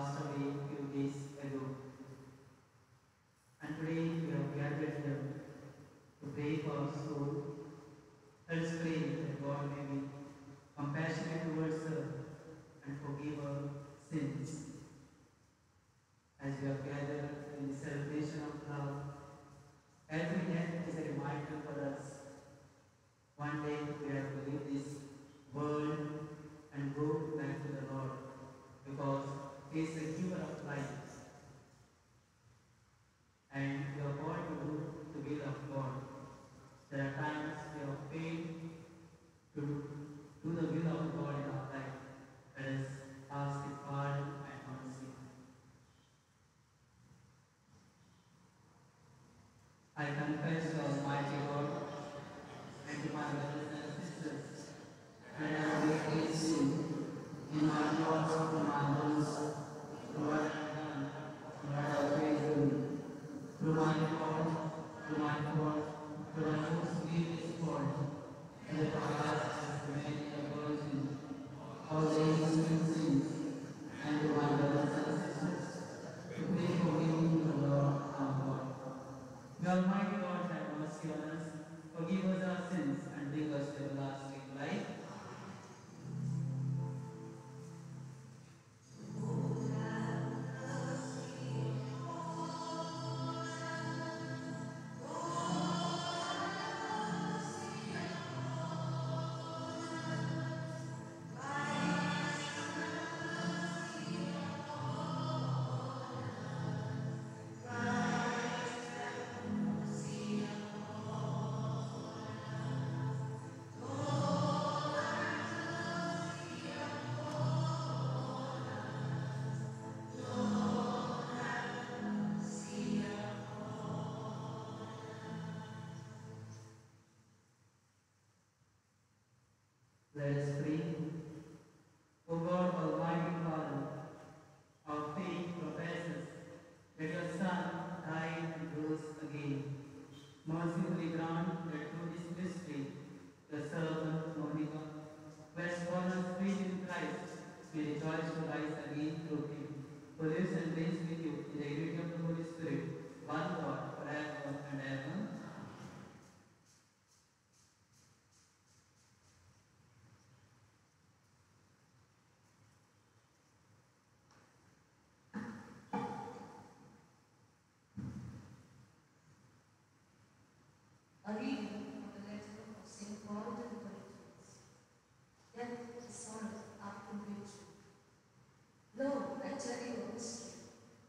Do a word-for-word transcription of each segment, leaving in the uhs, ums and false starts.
passed away a few days ago. And today we have gathered here to pray for our soul. Let us pray that God may be compassionate towards her and forgive her sins. As we have gathered in the celebration of love, every death is a reminder for us. One day we have to leave this world and go back to the Lord because He is the giver of life. And we are called to do the will of God. There are times we have failed to do the will of God in our life. Let us ask His pardon and mercy. I confess to Almighty God and to my brothers and sisters that I have made great sin in my thoughts, in my words, through what I have done, and what I have failed to do. Through my fault, through my fault, through my most grievous fault, and that I ask as many a virgin, all the innocent sins, and to my brothers and sisters, to pray for me to the Lord our God. May Almighty God have mercy on us, forgive us our sins, and bring us to everlasting life. Let us pray. O God, Almighty Father, our faith professes that your Son died and rose again. Mercifully grant that through this mystery, your servant Monica, who has fallen faith in Christ, may rejoice to rise again through him, who lives and reigns with you in the unity of the Holy Spirit, one God, forever and ever. A reading from the letter of Saint Paul to the Corinthians. Death is sorrow after victory. Lo, I tell you a mystery.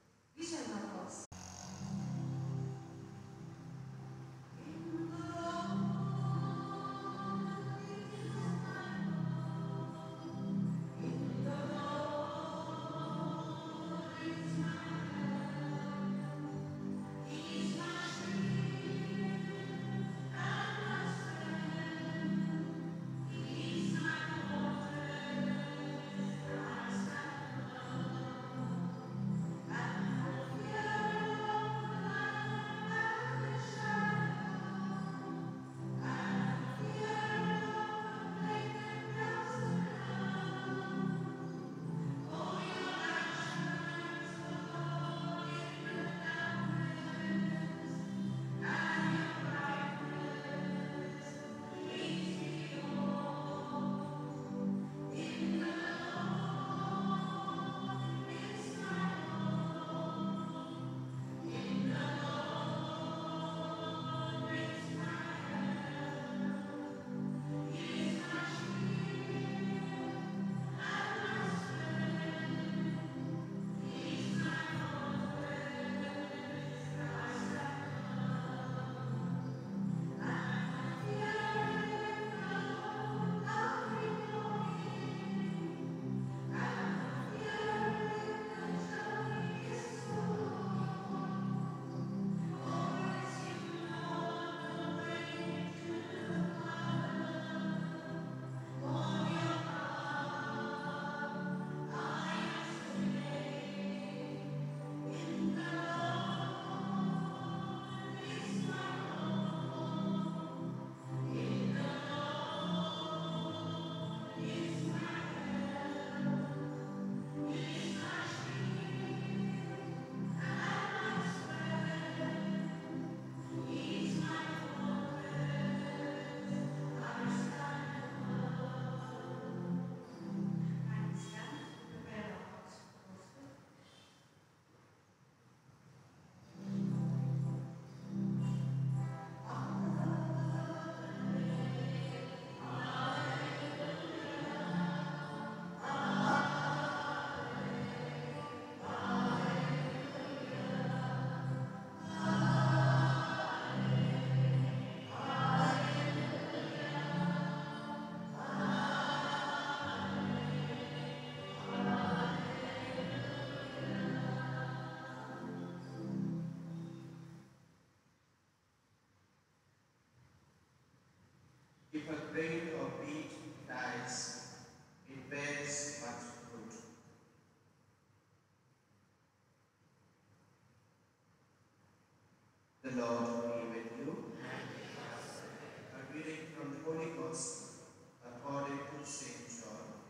Lord be with you. A reading from the Holy Gospel according to Saint John.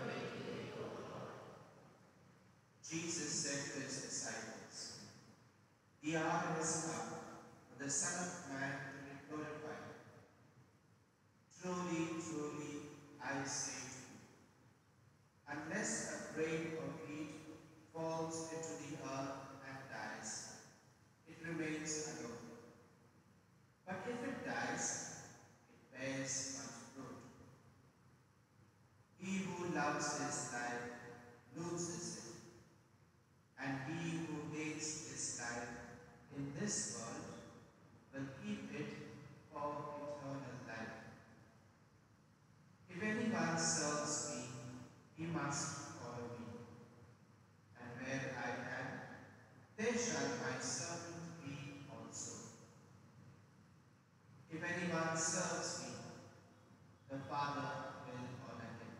Jesus said to his disciples, "The hour has come for the Son of Man to be glorified. Truly, truly, I say to you, unless a grain of wheat falls into the earth and dies, it remains alone. But if it dies, it bears much fruit. He who loves his life loses it, and he who hates his life in this world will keep it for eternal life. If anyone serves me, he must follow me, and where I am, there shall my servant be also. If anyone serves me, the Father will honor him."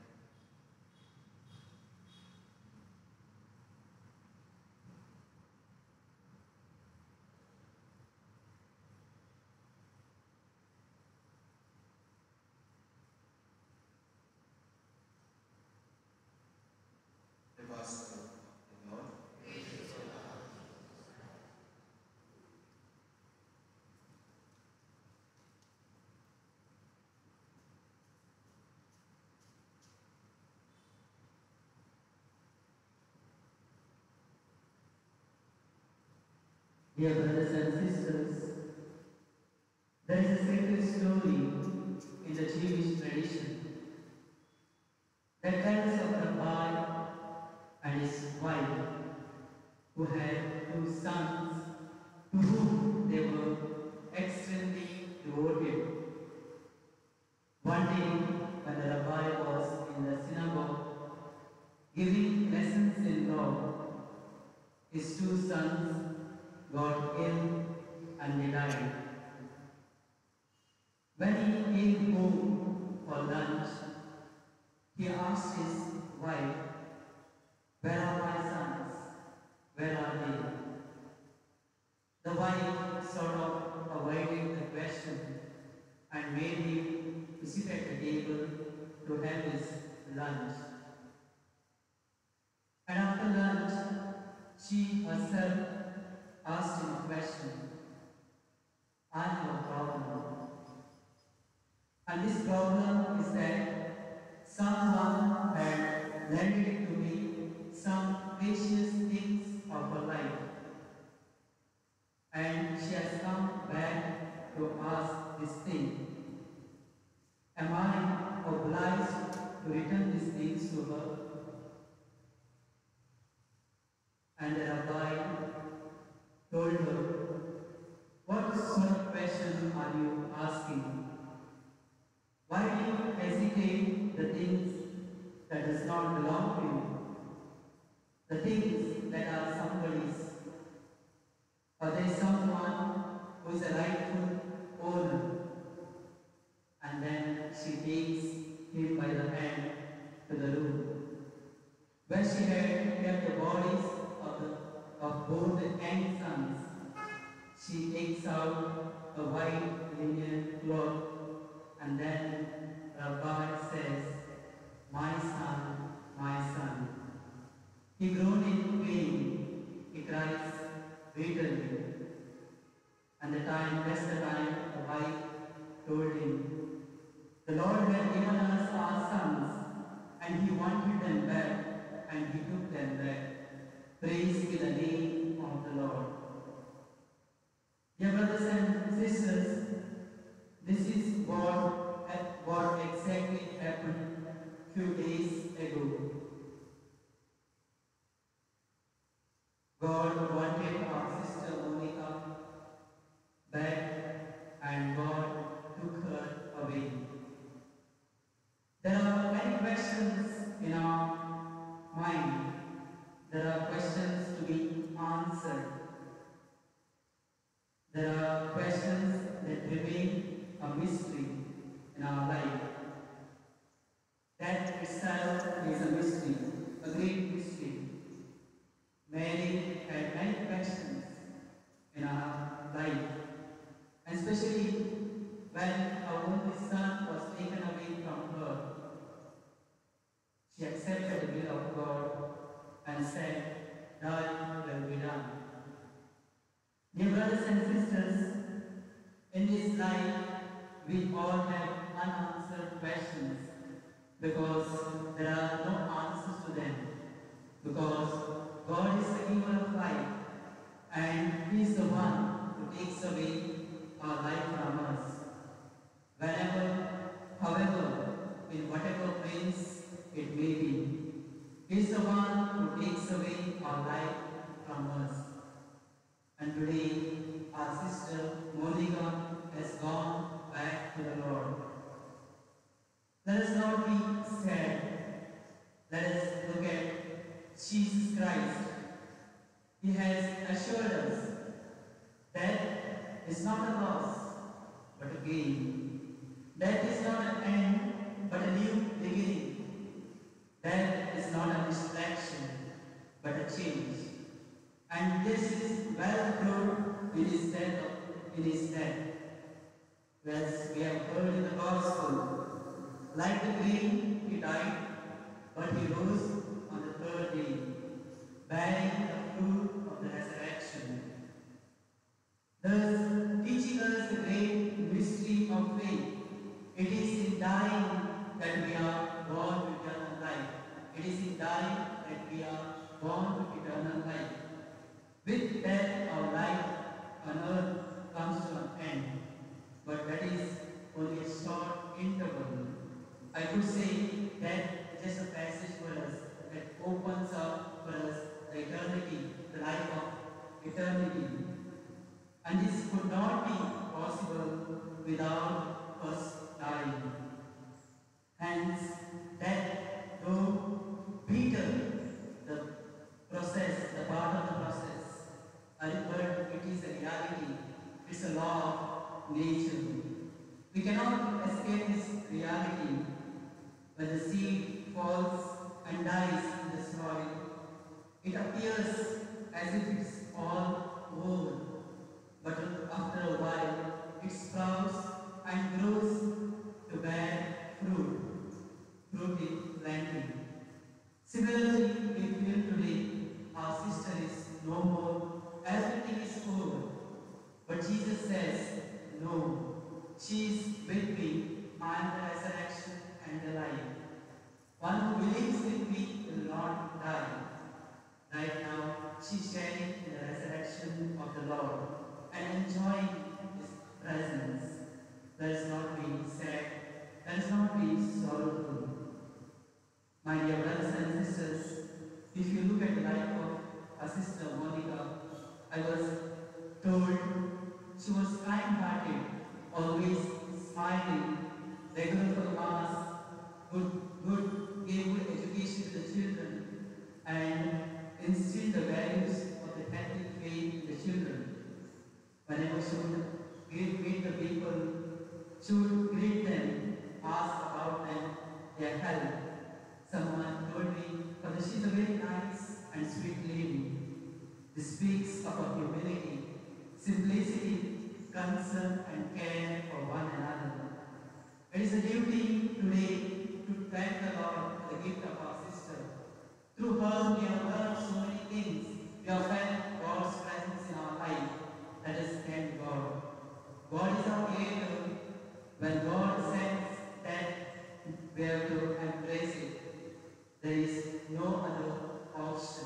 The Gospel of the Lord. Dear brothers and sisters, there is a sacred story in the Jewish tradition that tells of a boy and his wife who had two sons to whom they were extremely devoted. One day, when the rabbi was in the synagogue giving lessons in law, his two sons got ill and they died. When he came home for lunch, he asked his wife, "Where are my sons? Where are they?" The wife sort of avoided the question and made him to sit at the table to have his lunch. And after lunch, she herself asked him a question. "I have a problem. And this problem is that someone had lended to me some precious things of her life. And she has come back to ask this thing. Am I obliged to return these things to her?" And the rabbi told her, "What sort of question are you asking? Why do you hesitate the things that does not belong to you? The things that are somebody's? Or there is someone who is a rightful owner?" And then she takes him by the hand to the room, where she had kept the bodies of, the, of both the young sons. She takes out a white linen cloth, and then Rabbi says, "My son, my son." He groaned in pain. He cries bitterly. And the time, that's the time the wife told him, "The Lord had given us our sons, and He wanted them back, and He took them back. Praise be the name of the Lord." Dear brothers and sisters, this is what, what exactly happened a few days ago. God wanted our sister Monica back, and God took her away. There are many questions in our mind. There are questions to be answered. There are questions that remain a mystery in our life. That itself is a mystery, a great mystery. Mary had many questions in our life. especially when her only son was taken away from her. She accepted the will of God and said, "Thy will be done." Dear brothers and sisters, in this life we all have unanswered questions because there are no answers to them. Because God is the giver of life and He is the one who takes away our life from us. Whenever, however, in whatever ways it may be, He is the one who takes away our life from us. And today, our sister Monica has gone back to the Lord. Let us not be sad. Let us look at Jesus Christ. He has assured us that is not a loss, but a gain. That is not an end, but a new beginning. That is not a distraction, but a change. And this is well proved in his death. In his death. As we have heard in the Gospel, like the grain, he died, but he rose on the third day, bearing the fruit of the resurrection. Thus, teaching us the great mystery of faith. It is in dying that we are born to eternal life. It is in dying that we are born to eternal life. With death, our life on earth comes to an end. But that is only a short interval. I could say that just a passage for us that opens up for us the eternity, the life of eternity. And this could not be possible without first dying. Hence, that though Peter, the process, the part of the process, but it is a reality, it's a law of nature. We cannot escape this reality. When the seed falls and dies in the soil, it appears as if it's all over. But after a while, it sprouts and grows to bear fruit. Fruit in plenty. Similarly, we feel today our sister is no more, everything is over. But Jesus says, no, she is with me, I am the resurrection and the life. One who believes in me will not die. Right now, she is sharing in the resurrection of the Lord and enjoying His presence. Let us not be sad, let us not be sorrowful. My dear brothers and sisters, if you look at the life of our sister Monica, I was told she was kind-hearted, always smiling, regular for the mass, good, good, gave good education to the children, and instilled the values of the Catholic faith in the children. Whenever she would greet, meet the people, she would greet them, ask about them, their health. Someone told me, Father, she is a very nice and sweet lady. This speaks of her humility, simplicity, concern, and care for one another. It is a duty today to thank the Lord for the gift of our sister. Through her, we have learned so many things. We have felt God's presence in our life. Let us thank God. God is our creator. When God says that we have to embrace it, there is no other option.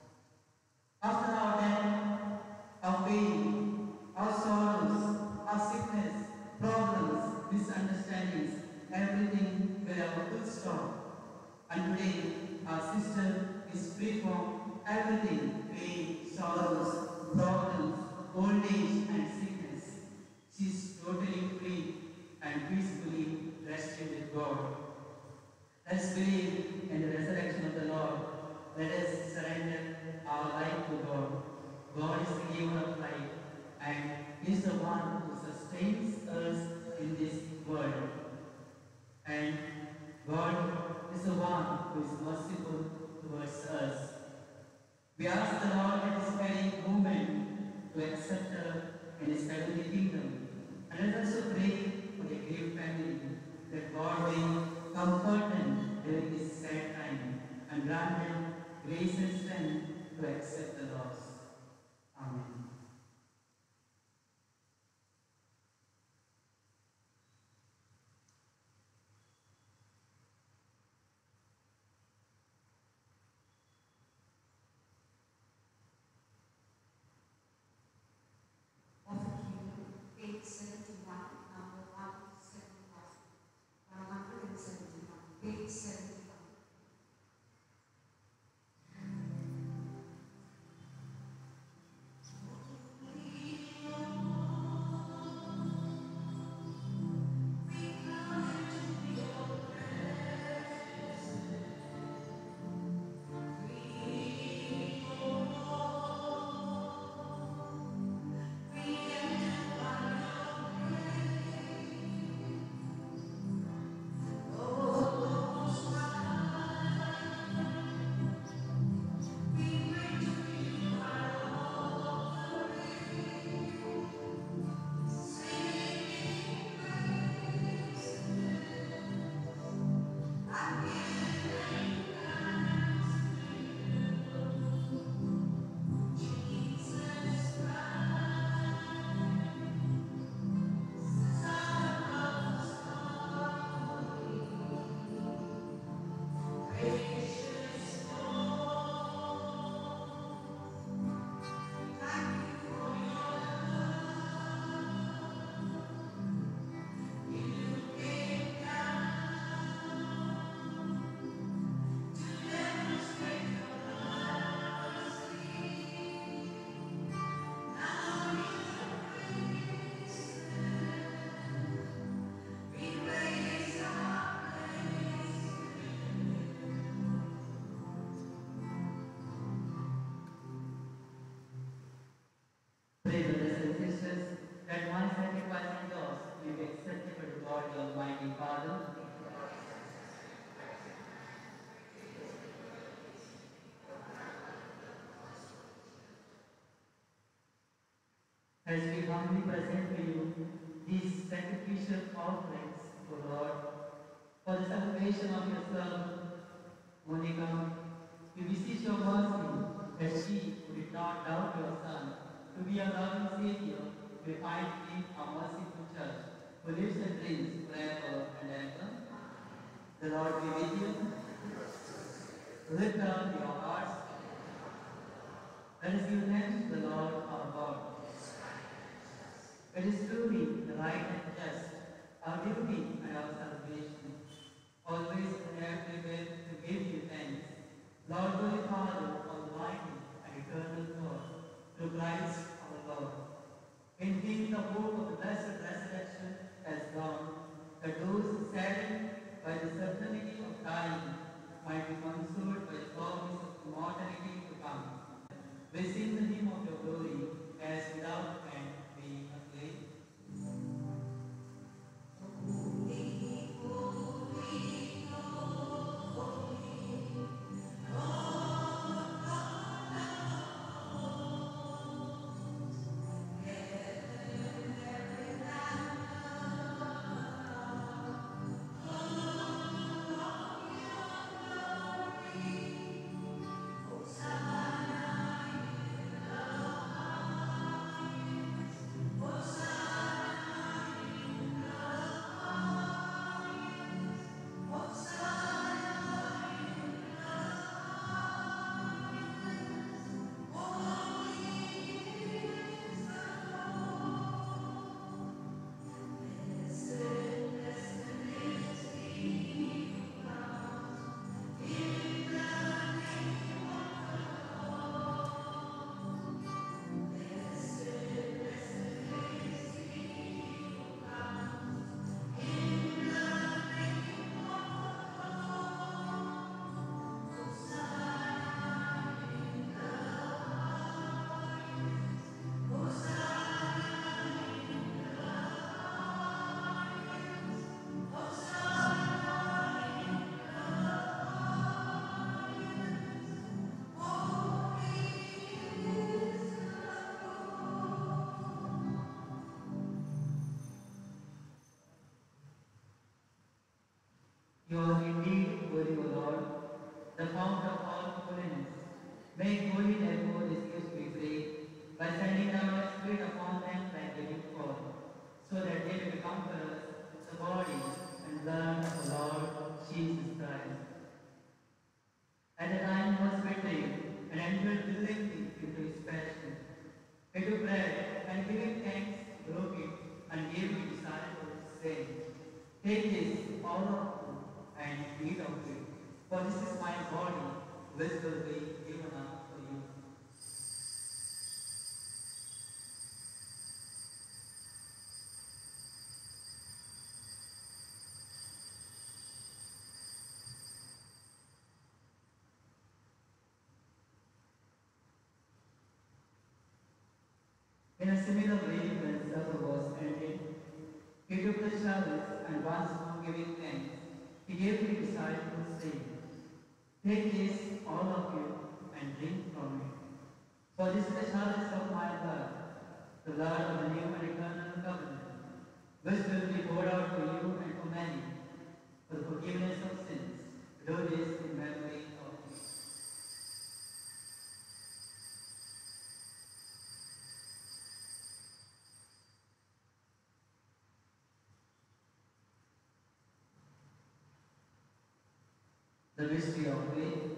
After our death, our pain, our sorrows, our sickness, problems, misunderstandings, everything will have a full stop. And today, our sister is free from everything, pain, sorrows, problems, old age and sickness. She is totally free and peacefully resting with God. Let us believe in the resurrection of the Lord. Let us surrender our life to God. God is the giver of life, and He is the one who sustains us in this world. And God is the one who is merciful towards us. We ask the Lord at this very moment to accept her in His heavenly kingdom. As we humbly present to you these sacrificial offerings, O Lord, for the salvation of your servant, Monica, we beseech your mercy that she who did not doubt your Son to be a loving Savior may find in a merciful church who lives and reigns forever and ever. The Lord be with you. Lift up your hearts. Let us give thanks to the Lord our God. It is truly the right and just, our duty and our salvation, always and everywhere to give you thanks, Lord, Holy Father, Almighty and eternal God, through Christ our Lord. In Him the hope of the blessed resurrection has gone, that those saddened by the certainty of dying might be consoled by the promise of immortality to come. We sing the hymn of your glory, as without end we acclaim. You are indeed worthy, O Lord, the fount of all holiness. Make holy therefore these gifts, we pray, by sending down your Spirit upon them like living fall, so that they may become for us the body and blood of the Lord Jesus Christ. At the time he was betrayed and entered willingly into his passion, he took bread and giving thanks, broke it and gave it to his disciples, saying, "Take this, all of you, and eat of it, for this is my body, which will be given up for you." In a similar way, when supper was ended, he took the chalice and once more giving thanks, he gave to his disciples, saying, "Take this, all of you, and drink from it. For this is the chalice of my blood, the blood of the new and eternal covenant, which will be poured out for you and for many, for the forgiveness of sins. Do this in memory of me." The mystery of faith.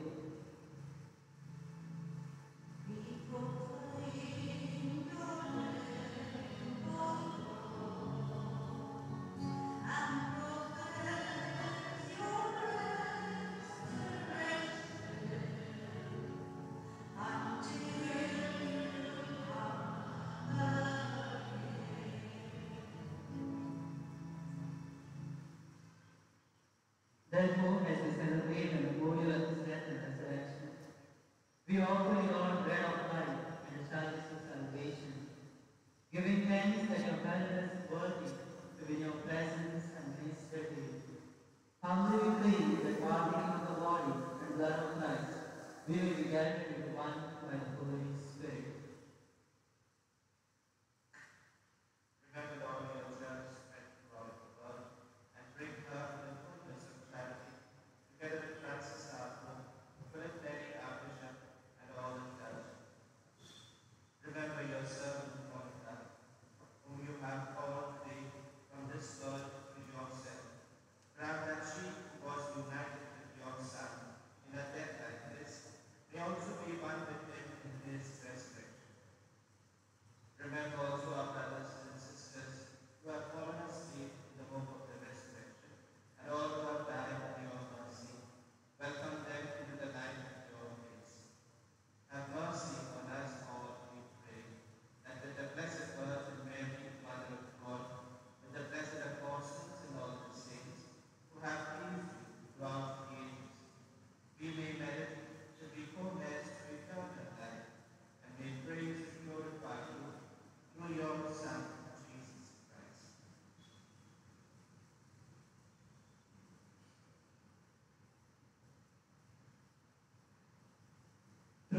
Therefore, as we celebrate the memorial of his death and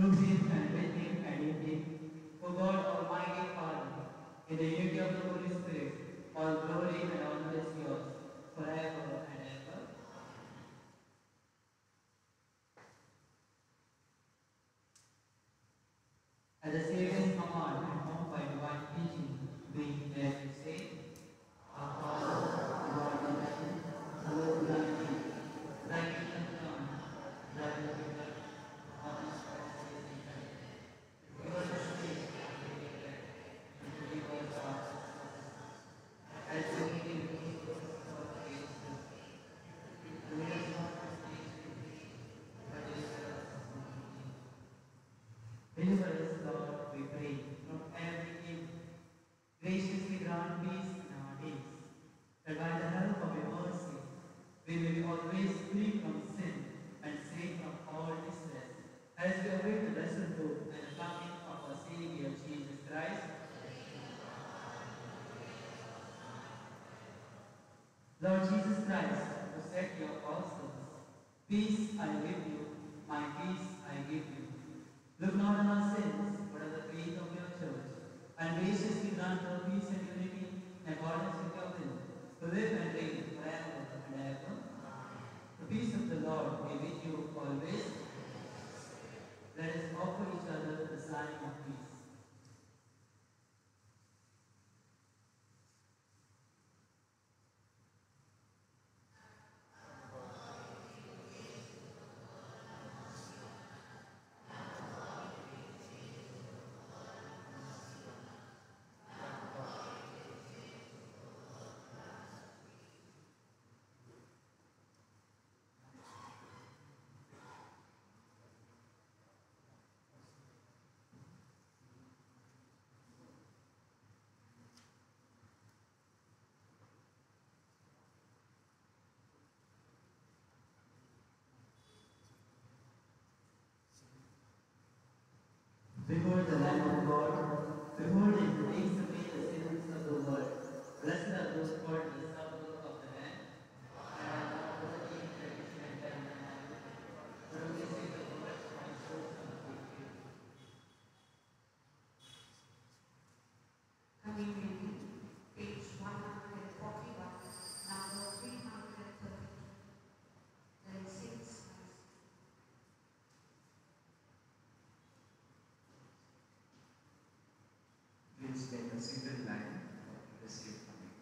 through him and with him and in him, O God Almighty Father, in the unity of the Holy Spirit, all glory and honor is yours, forever and ever. At the Saviour's command and formed by divine teaching, we dare to say, Our Father, who art in heaven, hallowed be thy name. Thy kingdom come, thy will be done, on earth as it is in heaven. Give us this day our daily bread, and forgive us our trespasses, as we forgive those who trespass against us. And lead us not into temptation, but deliver us from evil. Deliver us, Lord, we pray, from every evil. Graciously grant peace in our days, that by the help of your mercy, we may be always free from sin and safe from all distress, as we await the blessed hope and the coming of our Savior Jesus Christ. Lord Jesus Christ, who said to your apostles, Peace I leave you, my peace I give you. Look not on our sins, but on the faith of your church, and graciously grant her peace and unity in accordance with your will, to live and reign forever and ever. The peace of the Lord be with you always. Let us offer each other the sign of peace. Behold the Lamb of God, behold him who takes away the sins of the world. Blessed are those born in the supper of the Lamb. And I am not worthy that you should enter into my will, but only say the word, and my soul shall be healed. Coming reading, page one hundred forty-one, number three hundred thirty-two. Then six. Please take a single line to receive coming.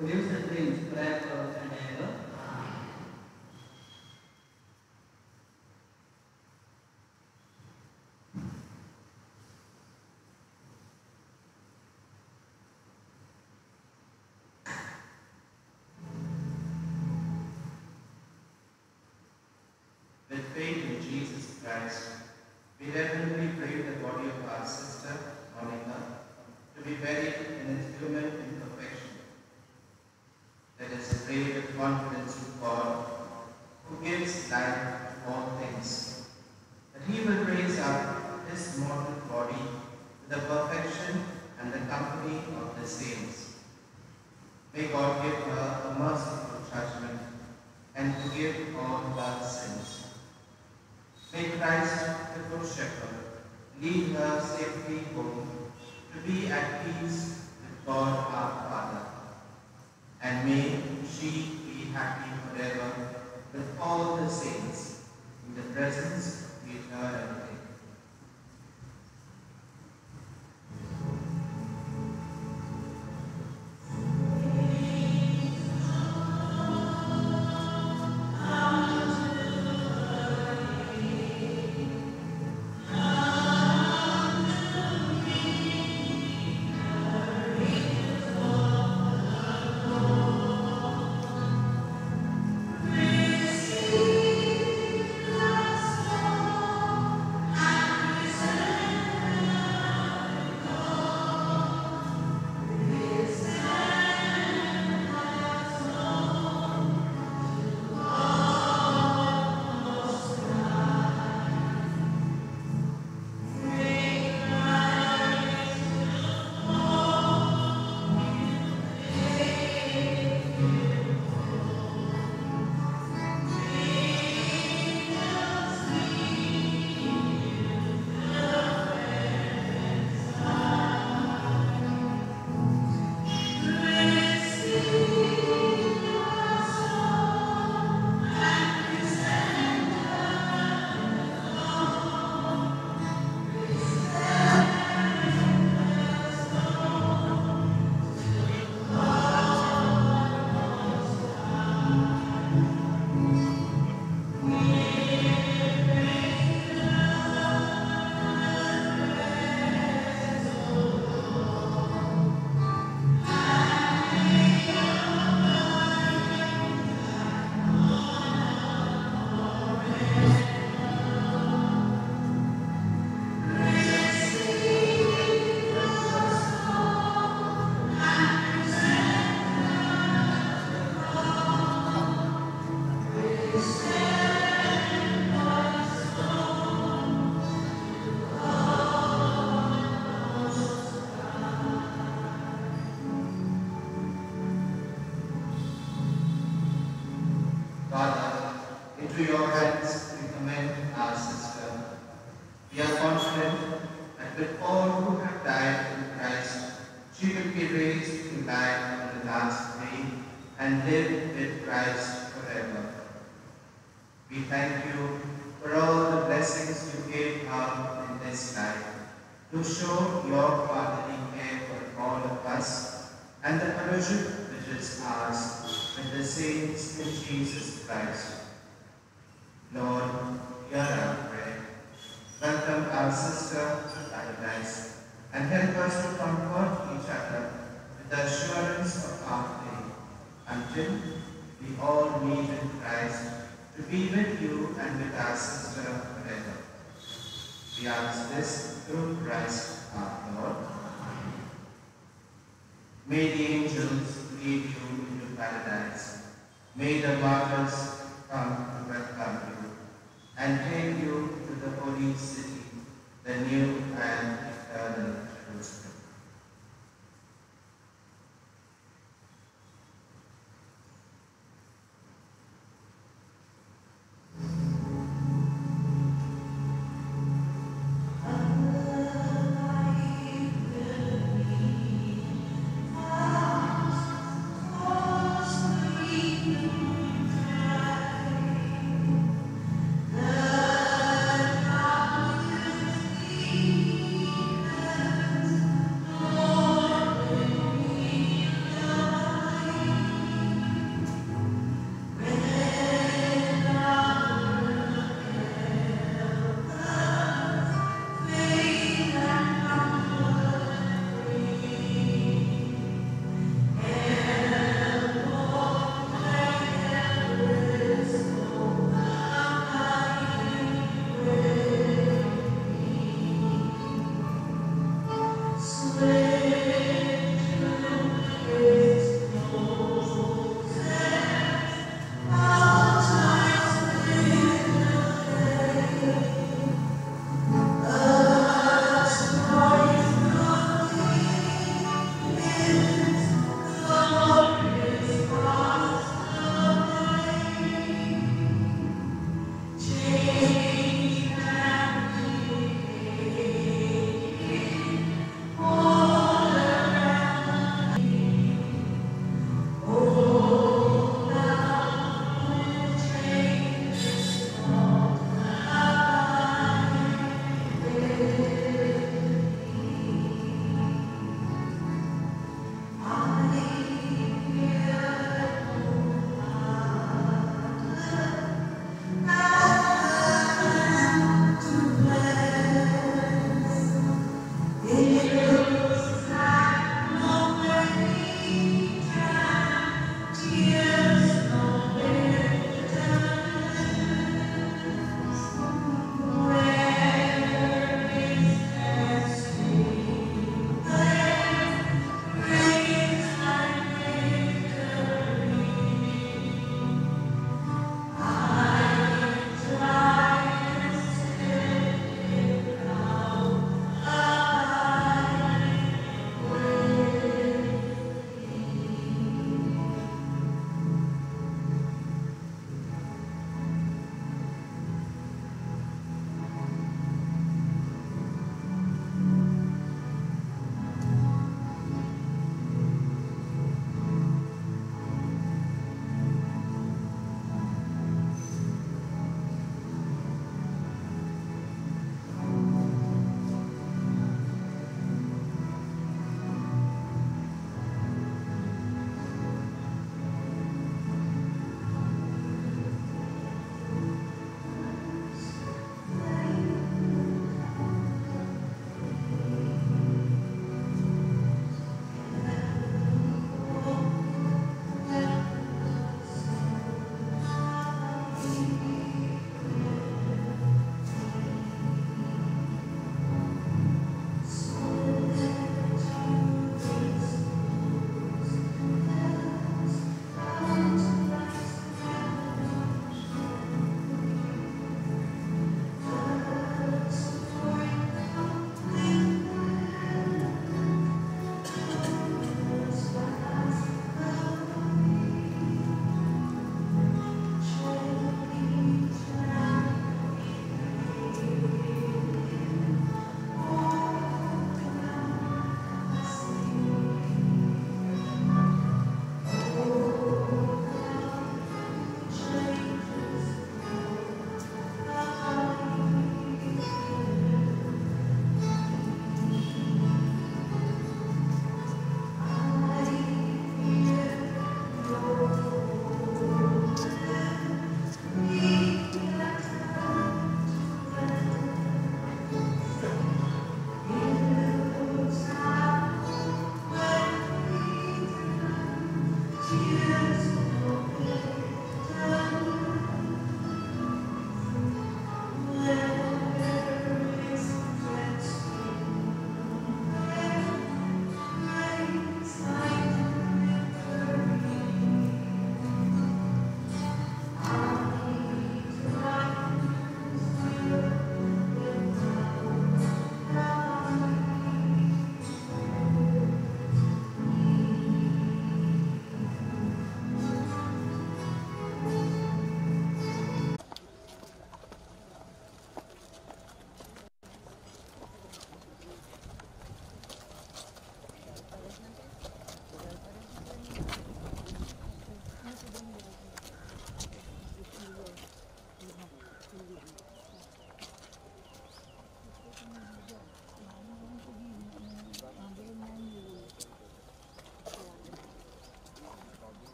who lives and reigns forever and ever. With faith in Jesus Christ, we reverently pray the body of our sister, Monica, to be buried in its human imperfection. Let us pray with confidence to God, who gives life to all things, that He will raise up His mortal body to the perfection and the company of the saints. May God give her a merciful judgment and forgive all her sins. May Christ, the Good Shepherd, lead her safely home to be at peace with God our Father. And may she be happy forever with all the saints in the presence of eternity. Father, into your hands we commend our sister. We are confident that with all who have died in Christ, she will be raised to life on the last day and live with Christ forever. We thank you for all the blessings you gave her in this life, to show your fatherly care for all of us and the fellowship which is ours with the saints in Jesus Christ. Lord, hear our prayer. Welcome our sister to paradise and help us to comfort each other with the assurance of our faith until we all meet in Christ to be with you and with our sister forever. We ask this through Christ our Lord. May the angels lead you into paradise. May the martyrs come to welcome you and take you to the holy city, the new and eternal Jerusalem. The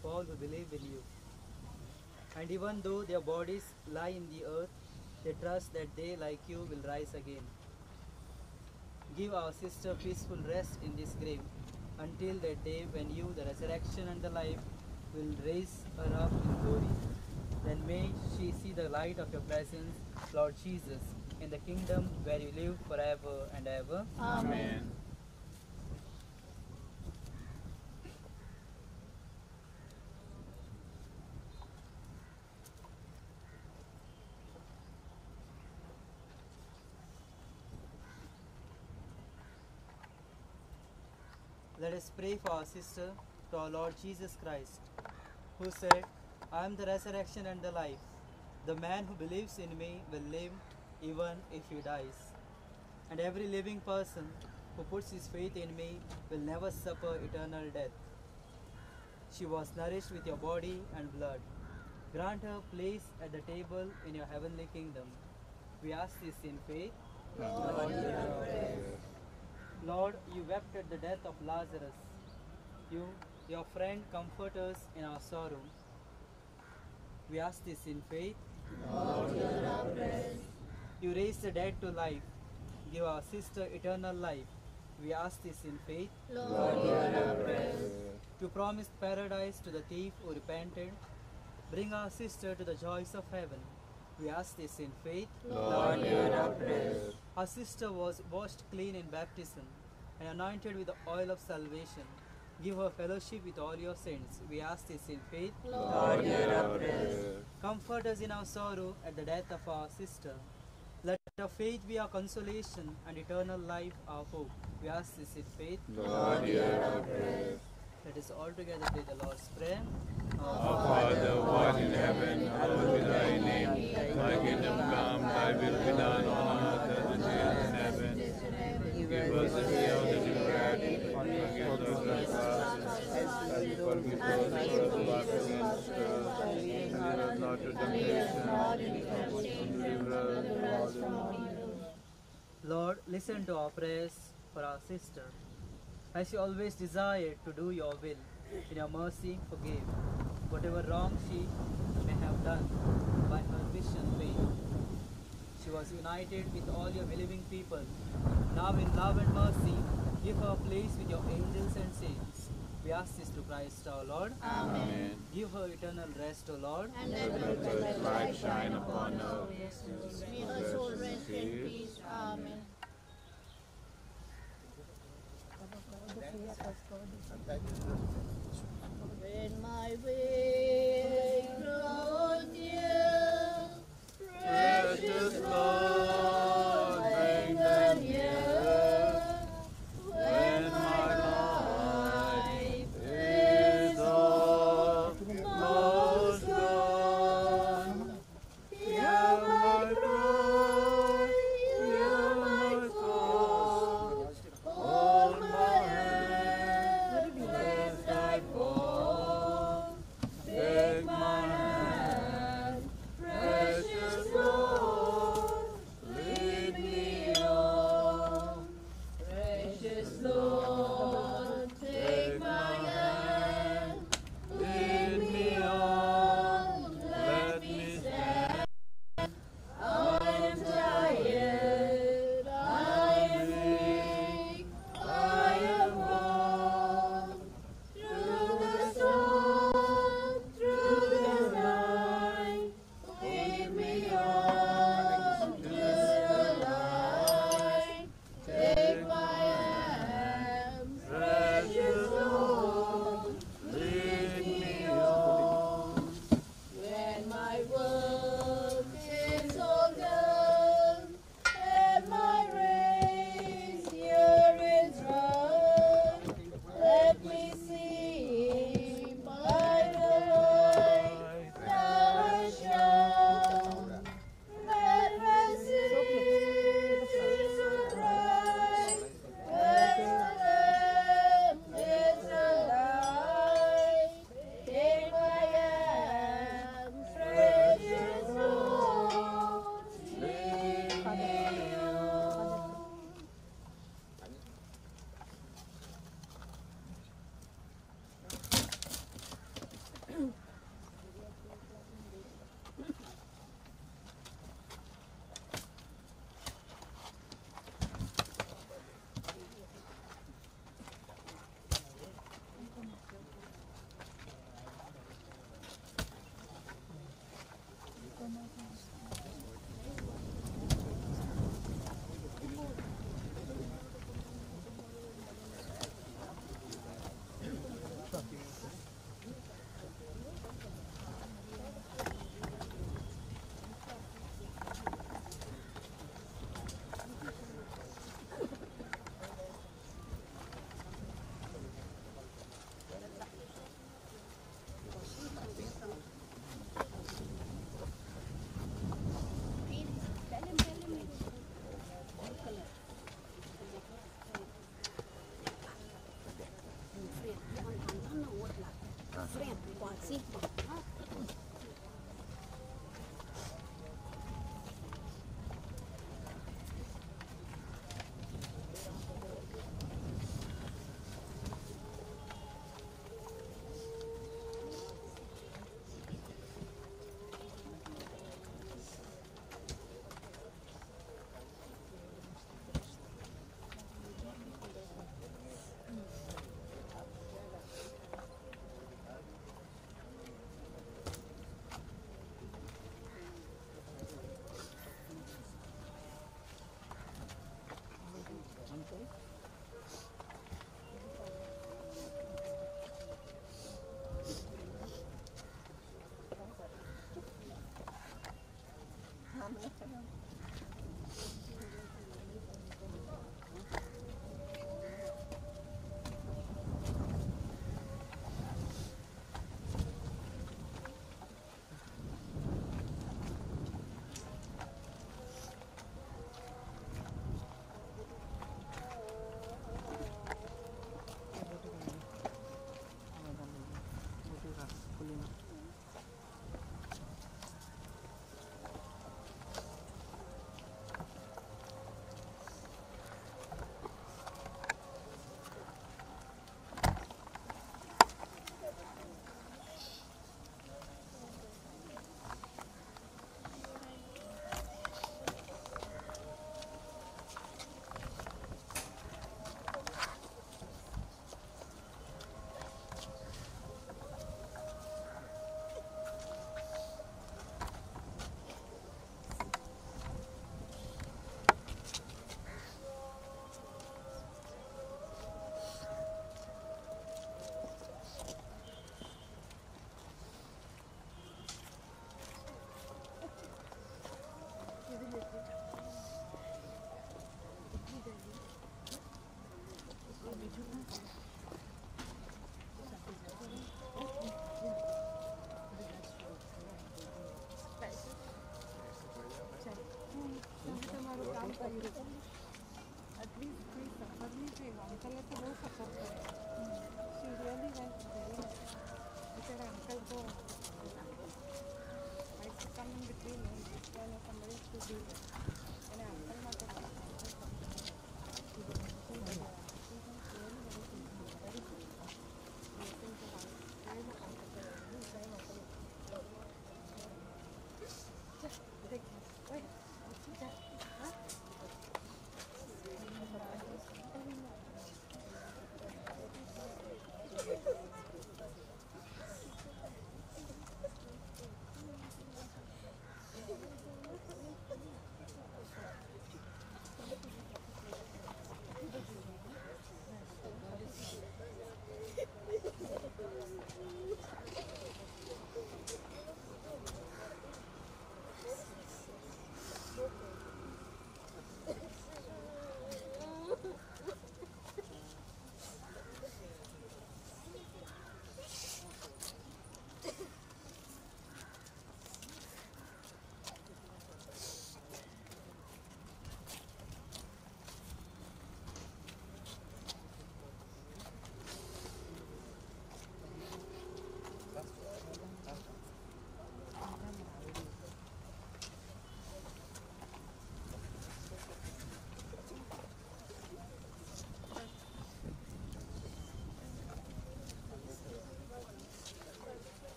of all who believe in you. And even though their bodies lie in the earth, they trust that they, like you, will rise again. Give our sister peaceful rest in this grave until that day when you, the resurrection and the life, will raise her up in glory. Then may she see the light of your presence, Lord Jesus, in the kingdom where you live forever and ever. Amen. Let us pray for our sister, to our Lord Jesus Christ, who said, I am the resurrection and the life. The man who believes in me will live even if he dies. And every living person who puts his faith in me will never suffer eternal death. She was nourished with your body and blood. Grant her place at the table in your heavenly kingdom. We ask this in faith. Lord, hear our prayer. Lord, you wept at the death of Lazarus. You, your friend, comfort us in our sorrow. We ask this in faith. Lord, hear our prayer. You raised the dead to life. Give our sister eternal life. We ask this in faith. Lord, hear our prayer. You promised paradise to the thief who repented. Bring our sister to the joys of heaven. We ask this in faith. Lord, hear our prayer. Our sister was washed clean in baptism and anointed with the oil of salvation. Give her fellowship with all your saints. We ask this in faith. Lord, hear our prayer. Comfort us in our sorrow at the death of our sister. Let our faith be our consolation and eternal life our hope. We ask this in faith. Lord, hear our prayer. Let us all together pray the Lord's Prayer. Our Father, who art in heaven, hallowed be thy name. Thy kingdom come, thy will be done on earth as it is in heaven. Give us this day our daily bread, forgive us our trespasses, as we forgive those who trespass against us. And lead us not to temptation, but deliver us from evil. Lord, listen to our prayers for our sister. As she always desired to do your will, in your mercy forgive whatever wrong she may have done by her wish and faith. She was united with all your believing people. Now in love and mercy, give her a place with your angels and saints. We ask this to Christ our Lord. Amen. Give her eternal rest, O Lord. And let her light shine upon her. May her soul rest in peace. Amen. When my way grows near, precious Lord, bring them near. When my life is almost gone, hear my cry, hear my call. Hold my hand, lest I fall. see.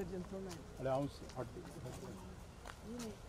gentleman. Allowance.